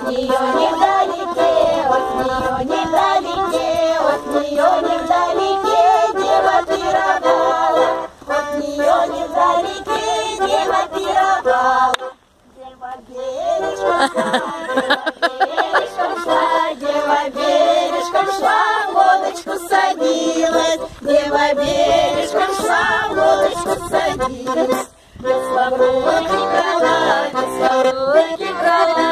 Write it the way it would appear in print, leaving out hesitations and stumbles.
нее невдалеке, от нее невдалеке, от нее невдалеке дева пировала, от нее невдалеке дева пировала. Дева бережком шла, дева бережком шла, в лодочку садилась, дева бережком шла, в лодочку садилась. Весла в руки брала, весла в руки брала.